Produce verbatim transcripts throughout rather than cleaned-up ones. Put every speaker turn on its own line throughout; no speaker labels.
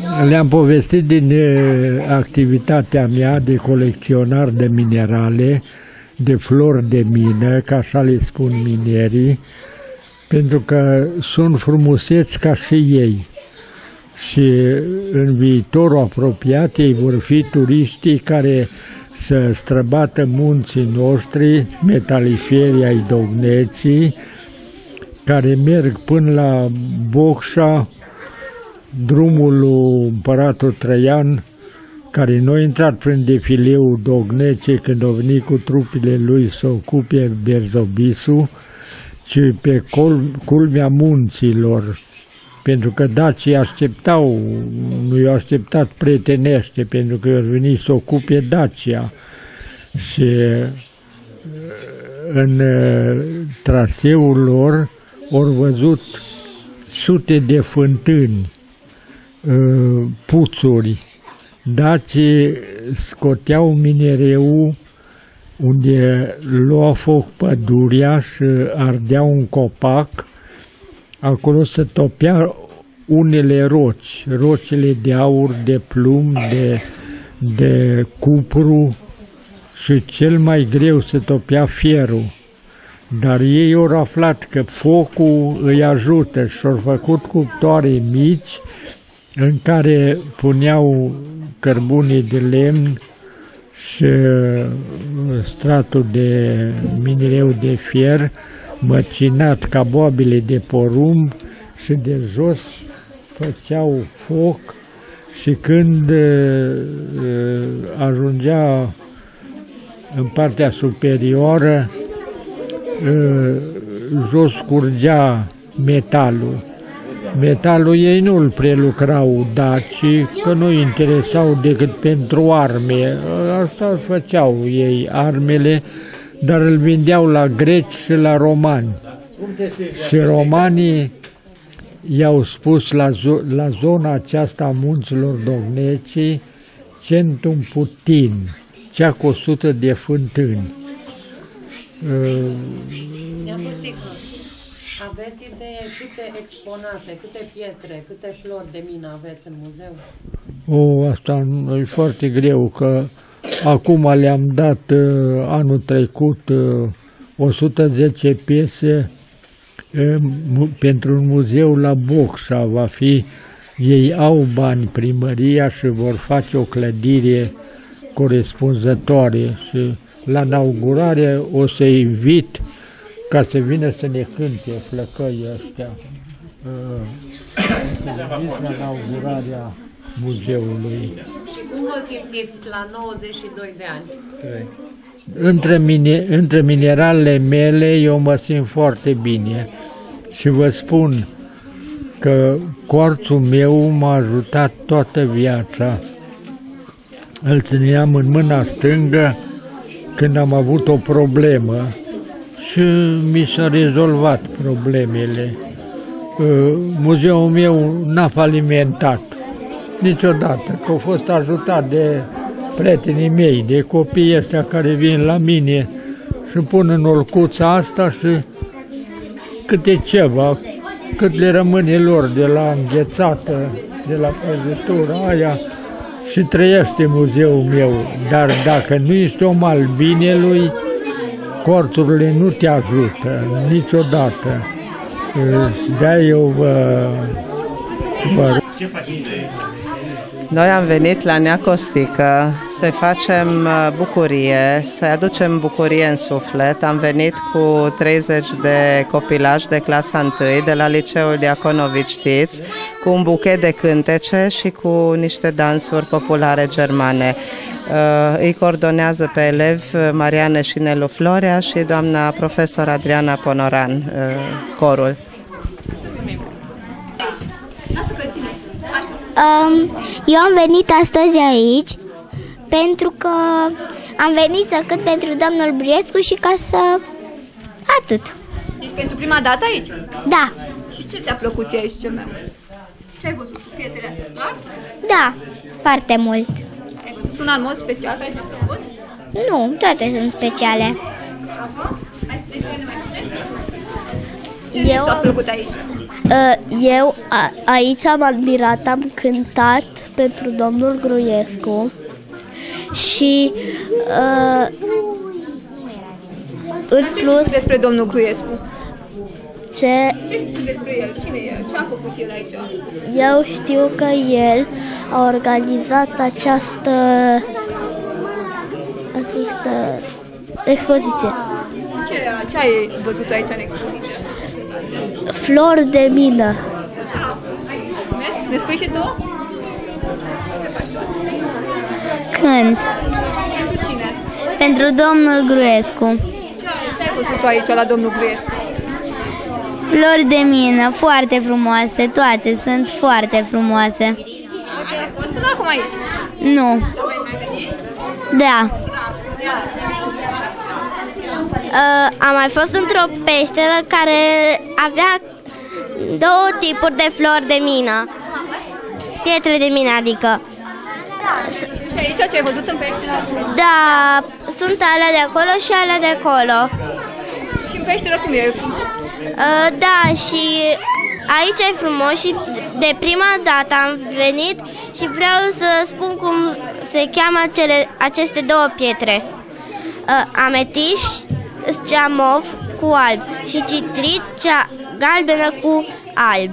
le-am povestit din activitatea mea de colecționar de minerale, de flori de mină, ca așa le spun minerii, pentru că sunt frumuseți ca și ei. Și în viitorul apropiat ei vor fi turiștii care să străbată munții noștri, metalifierii ai Dognecii, care merg până la Bocșa, drumul lui Împăratul Traian, care nu a intrat prin defileul Dognecei când a venit cu trupile lui să ocupe Berzobisul, ci pe culmea munților, pentru că dacii așteptau, nu i-au așteptat prietenește, pentru că au venit să ocupe Dacia. Și în traseul lor au văzut sute de fântâni, puțuri. Dacii scoteau minereul unde lua foc pădurea și ardea un copac. Acolo se topea unele roci, rocile de aur, de plumb, de, de cupru și cel mai greu se topea fierul. Dar ei au aflat că focul îi ajută și au făcut cuptoare mici în care puneau cărbunii de lemn și stratul de minereu de fier, măcinat ca boabile de porumb, și de jos făceau foc și când ajungea în partea superioară, jos curgea metalul. Metalul ei nu îl prelucrau dacii, că nu interesau decât pentru arme. Asta făceau ei, armele, dar îl vindeau la greci și la romani. Și romanii i-au spus la, zo la zona aceasta a munților Dognecii Centum Putin, cea cu o sută de fântâni.
Aveți idee câte exponate, câte pietre, câte flori de mină aveți în muzeu?
O, asta e foarte greu, că acum le-am dat uh, anul trecut uh, o sută zece piese uh, pentru un muzeu la Bocșa. Va fi, ei au bani, primăria, și vor face o clădire corespunzătoare și la inaugurare o să invit ca să vină să ne cânte flăcăii ăștia. Uh, la inaugurarea muzeului.
Și cum vă simțiți la nouăzeci și doi de ani?
Între, mine, între mineralele mele eu mă simt foarte bine și vă spun că corțul meu m-a ajutat toată viața. Îl țineam în mâna stângă când am avut o problemă și mi s-a rezolvat problemele. Muzeul meu n-a falimentat niciodată, că a fost ajutat de prietenii mei, de copiii ăștia care vin la mine și pun în olcuța asta și câte ceva, cât le rămâne lor de la înghețată, de la prăjitura aia, și trăiește muzeul meu. Dar dacă nu ești om al binelui, corțurile nu te ajută niciodată. De-aia eu vă, vă...
Noi am venit la Neacostică să facem bucurie, să aducem bucurie în suflet. Am venit cu treizeci de copilași de clasa întâi de la Liceul Diaconovici Știți, cu un buchet de cântece și cu niște dansuri populare germane. Îi coordonează pe elevi Mariane Șinelu Florea și doamna profesor Adriana Ponoran, corul.
Eu am venit astăzi aici pentru că am venit să cânt pentru domnul Briescu și ca să... atât.
Deci pentru prima dată aici?
Da.
Și ce ți-a plăcut ție aici cel mai mult? Ce ai văzut? Piesele astea îți plac?
Da, foarte mult.
Ai văzut una în mod special care ți-a plăcut?
Nu, toate sunt speciale.
Aha. Hai să te mai bine. Ce
Eu...
ți-a plăcut aici?
Eu a, aici am admirat, am cântat pentru domnul Gruiescu și uh, în plus...
Ce despre domnul Gruiescu?
Ce?
Ce știi tu despre el? Cine e? Ce a făcut el aici?
Eu știu că el a organizat această, această expoziție.
Ce, ce ai văzut aici în expoziție?
Flori de mină.
Ne spui și tu?
Cânt.
Pentru cine?
Pentru domnul Gruiescu.
Ce, ce ai văzut tu aici la domnul Gruiescu?
Flori de mină, foarte frumoase, toate sunt foarte frumoase.
Ai fost până acum aici?
Nu. Da. Uh, am mai fost într-o peșteră care avea două tipuri de flori de mină. Pietre de mină, adică.
Și aici ce ai văzut în peșteră?
Da, sunt alea de acolo și alea de acolo.
Și în peșteră cum e?
Uh, da, și aici e frumos și de prima dată am venit și vreau să spun cum se cheamă cele, aceste două pietre. Uh, ametiș, ceamov cu alb și citrit, cea galbenă cu alb.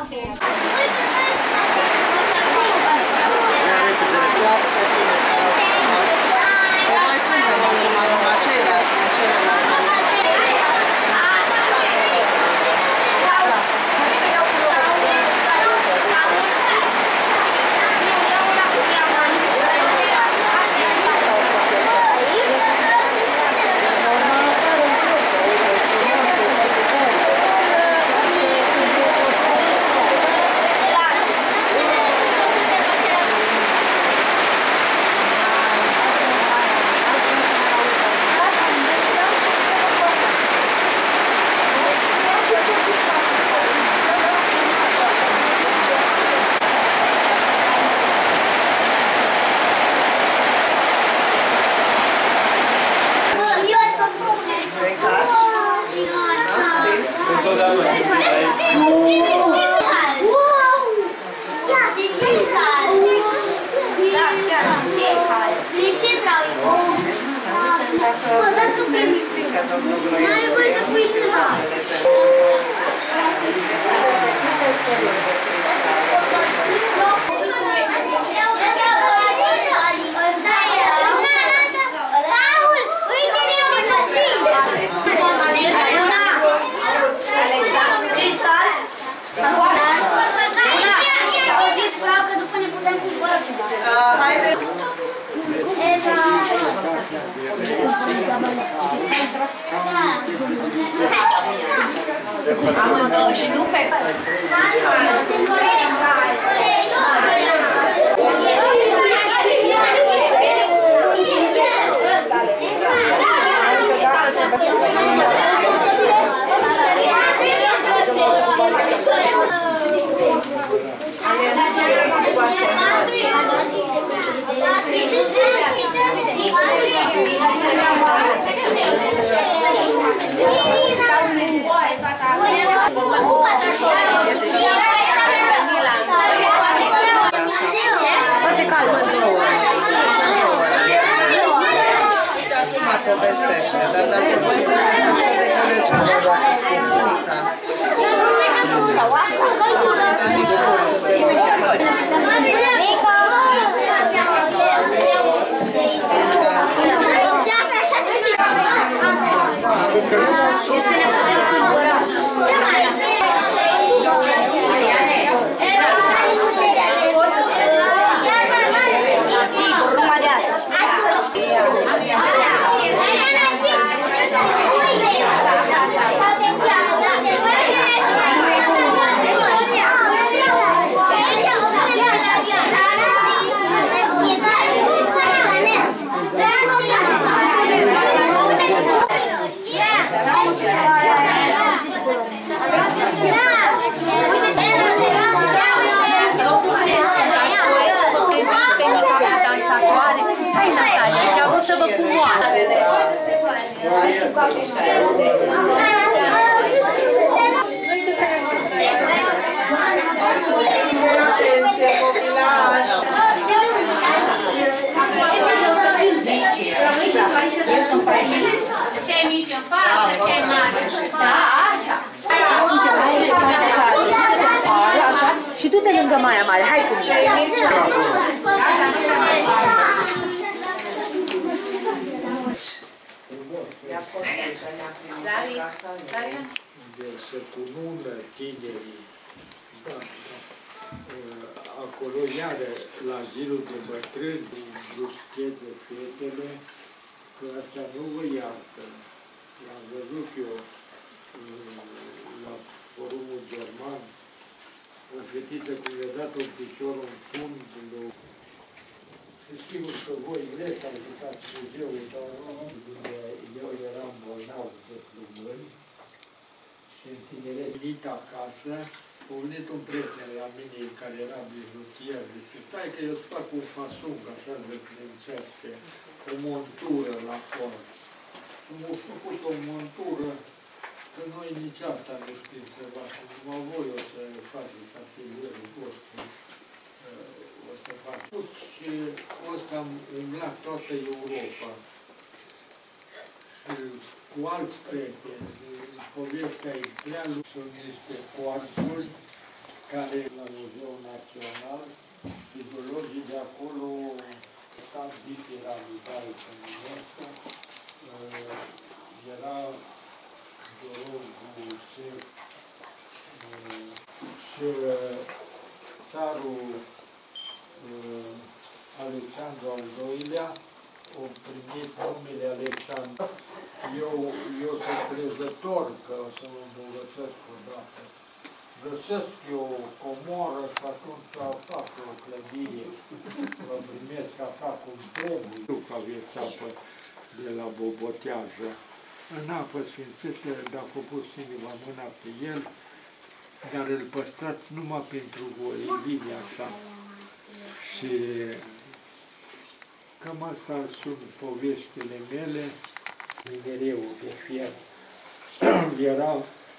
Și nu pe...
Face calmă două. Acum povestește, dar dacă voi sunteți așa de colegi, nu vă comunica.
Hai, Natalia, ce-a vrut să vă cumoare. mare. Hai cu mine.
Să cunună tinerii. Da, da. Acolo, iară, la zilul de bătrâni, bruschete fetele, că asta nu vă iartă. L-am văzut eu la forumul german, o fetiță cum i-a dat un picior în fund, sigur că voi vreți să ajutați muzeul, dar unde eu eram bolnav de plumâni și în tineret venit acasă, a venit un prieten la mine care era bijuterier, zice, stai că eu îți fac un fasung așa de prințește, o montură la corp. Și m-a făcut o montură, că noi nici asta nu știm să facem, numai voi o să faceți atelierul vostru, o să faceți. Și ăsta am umblat toată Europa. Și cu alți prieteni, povestea e prea lungă, sunt niște coarțuri care la Muzeul Național, ideologii de acolo, stat bipiramidal în UNESCO, era Dorogul Sef și țarul Alexandru al doilea au primit numele Alexandru. Eu, eu sunt crezător că o să mă îmbogățesc odată. Găsesc eu o comoră și atunci fac o clădire, vă primesc așa cum trebuie. Nu că aveți apă de la Bobotează. În apă sfințită, dacă a pus cineva mâna pe el, dar îl păstrați numai pentru voi, e bine așa. Și cam asta sunt poveștile mele. Minereul de fier era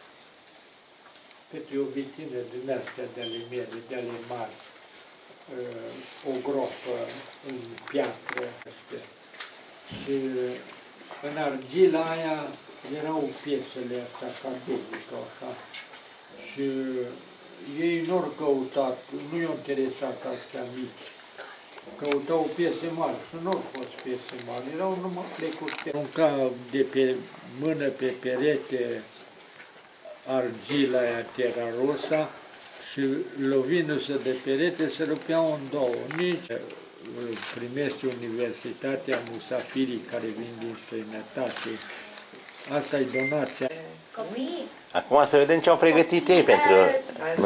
câte o vitină din astea de ale mele, de ale mari, o gropă în piatră. Și în argila aia erau piesele astea cadetică, așa. Și ei nu-au căutat, nu i-au interesat astea mici. Căutau piese mari și nu au fost piese mari, erau numai plecute. Arunca de pe mână pe perete argila aia terra rosa și lovindu-se de perete se rupeau în două. Nici primește Universitatea Musafirii care vin din străinătate. Asta e donația.
Acum să vedem ce au pregătit ei pentru... Nu?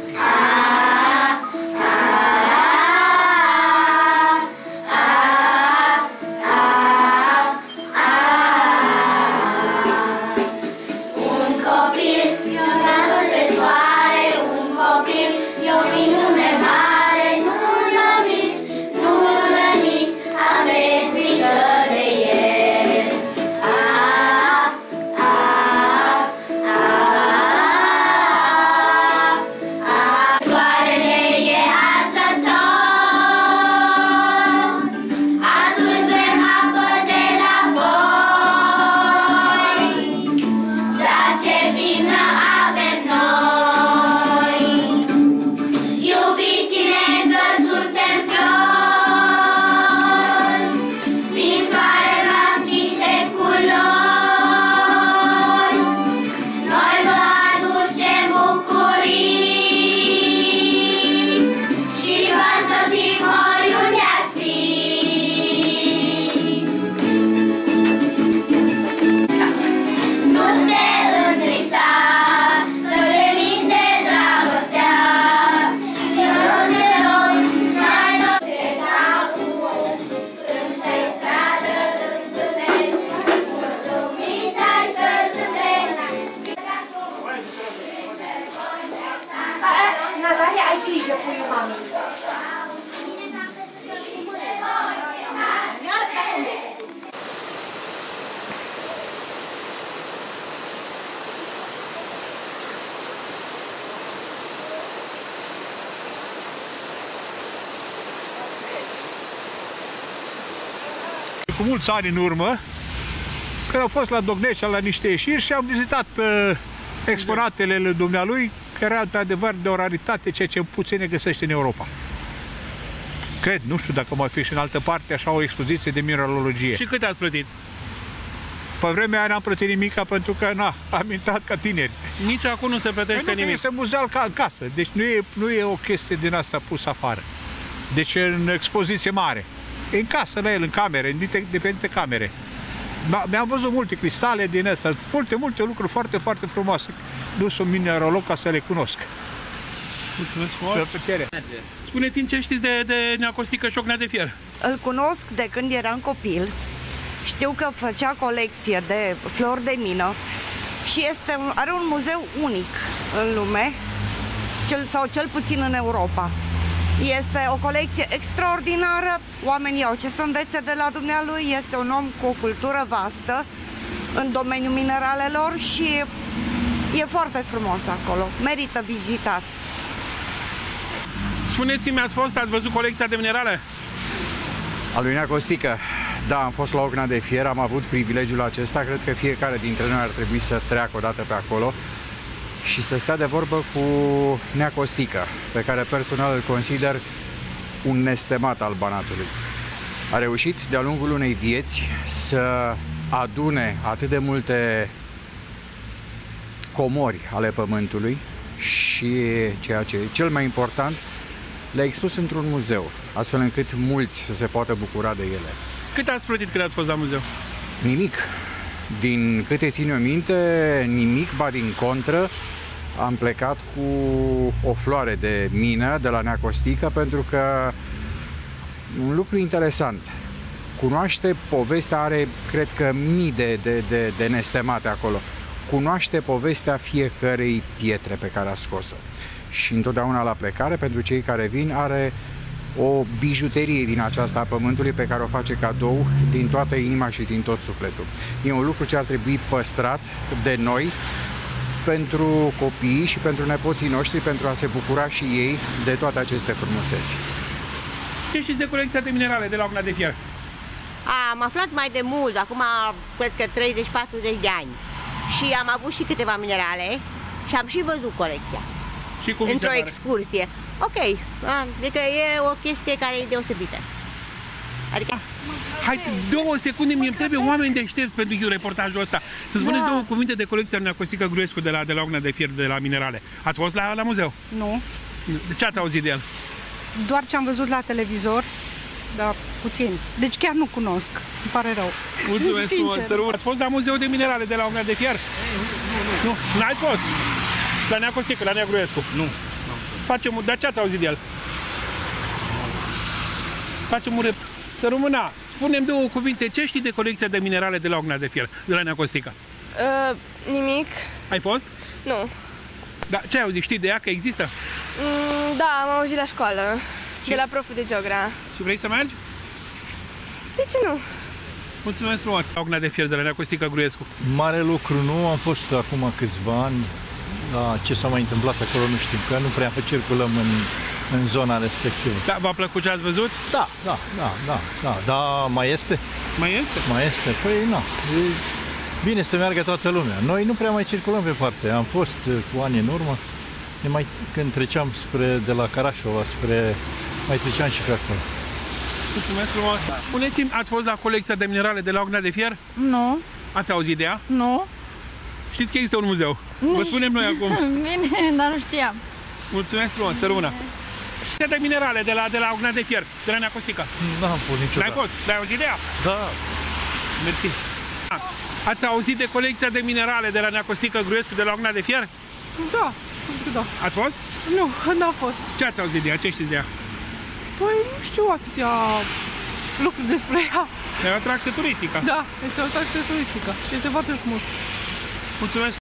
Cu mulți ani în urmă, când au fost la Docnești la niște ieșiri și am vizitat uh, exponatele lui dumnealui că era într-adevăr de o raritate, ceea ce puțin găsește în Europa. Cred, nu știu dacă mai fi și în altă parte așa o expoziție de mineralogie.
Și cât ați plătit?
Pe vremea aia n-am plătit nimica pentru că, na, am intrat ca tineri.
Nici acum nu se plătește
păi nu,
nimic.
este muzeal ca în casă, deci nu e, nu e o chestie din asta pusă afară. Deci în expoziție mare. E în casă la el, în camere, în diferite camere. Mi-am văzut multe cristale din astea, multe, multe lucruri foarte, foarte frumoase. Nu sunt mineralog ca să le cunosc.
Mulțumesc mult! Spuneți-mi ce știți de, de Nea Costică Șocnea de Fier.
Îl cunosc de când eram copil. Știu că făcea colecție de flori de mină și este, are un muzeu unic în lume, cel, sau cel puțin în Europa. Este o colecție extraordinară, oamenii au ce să învețe de la dumnealui, este un om cu o cultură vastă în domeniul mineralelor și e foarte frumos acolo, merită vizitat.
Spuneți-mi, ați fost, ați văzut colecția de minerale?
A lui Nea Costică. Da, am fost la Ocna de Fier, am avut privilegiul acesta, cred că fiecare dintre noi ar trebui să treacă o dată pe acolo și să stea de vorbă cu Nea Costică, pe care personal îl consider un nestemat al Banatului. A reușit de-a lungul unei vieți să adune atât de multe comori ale pământului și, ceea ce e cel mai important, le-a expus într-un muzeu, astfel încât mulți să se poată bucura de ele.
Cât ați plătit când ați fost la muzeu?
Nimic. Din câte țin eu minte, nimic, ba din contră, am plecat cu o floare de mină de la Nea Costică, pentru că un lucru interesant, cunoaște povestea, are, cred că, mii de, de, de, de nestemate acolo, cunoaște povestea fiecărei pietre pe care a scos-o. Și întotdeauna la plecare, pentru cei care vin, are o bijuterie din aceasta a pământului pe care o face cadou din toată inima și din tot sufletul. E un lucru ce ar trebui păstrat de noi pentru copiii și pentru nepoții noștri, pentru a se bucura și ei de toate aceste frumuseți.
Ce știți de colecția de minerale de la Ocna de Fier?
Am aflat mai de mult, acum cred că treizeci patruzeci de ani. Și am avut și câteva minerale și am și văzut colecția.
Și cum
într-o excursie. Ok, adică e o chestie care e deosebită. Adică...
Hai, două secunde, mi-e trebuie oameni deștepți pentru reportajul ăsta. Să spuneți da. două cuvinte de colecția Nea Costică Gruescu de la, de la Ocna de Fier, de la minerale. Ați fost la, la muzeu?
Nu.
De ce ați auzit de el?
Doar ce am văzut la televizor, dar puțin. Deci chiar nu cunosc, îmi pare rău.
Mulțumesc frumos. Ați fost la muzeul de minerale de la Ocna de Fier? Nu. Nu, n-ai fost? La Nea Costică, la Nea Gruescu? Nu. Facem, dar ce ați auzit de el? Facem un rep. Să rămână. Spune-mi două cuvinte. Ce știi de colecția de minerale de la Ocna de Fier, de la Nea Costică?
Uh, nimic.
Ai fost?
Nu.
Da, ce ai auzit? Știi de ea că există?
Mm, da, am auzit la școală. Și? De la proful de geogra.
Și vrei să mergi?
De ce nu?
Mulțumesc frumos. Ocna de Fier de la Nea Costică Gruescu.
Mare lucru nu, am fost acum câțiva ani. Da, ce s-a mai întâmplat acolo nu știm, că nu prea circulăm în, în zona respectivă.
Da, v-a plăcut ce ați văzut?
Da, da, da, da, da, da, mai este?
Mai este?
Mai este, păi na, e bine să meargă toată lumea. Noi nu prea mai circulăm pe parte, am fost cu ani în urmă, ne mai, când treceam spre, de la Carașova spre, mai treceam și pe acolo.
Mulțumesc frumos! Spuneți-mi, ați fost la colecția de minerale de la Ocna de Fier? Nu. Ați auzit de ea?
Nu.
Știți că există un muzeu? Vă spunem noi acum.
Bine, dar nu știam.
Mulțumesc frumos, să rămână. De minerale de la, de la Ocna de Fier, de la Nea Costică.
Nu am fost niciodată.
N-ai fost? Dar ai auzit de ea?
Da.
Mersi. Ați auzit de colecția de minerale de la Nea Costică Gruescu, de la Ocna de Fier?
Da, da.
Ați fost?
Nu, n-am fost.
Ce ați auzit de ea? Ce știți de ea?
Păi nu știu atâtea lucruri despre ea.
E o atracție turistică.
Da, este o atracție turistică și este foarte frumos.
Mulțumesc!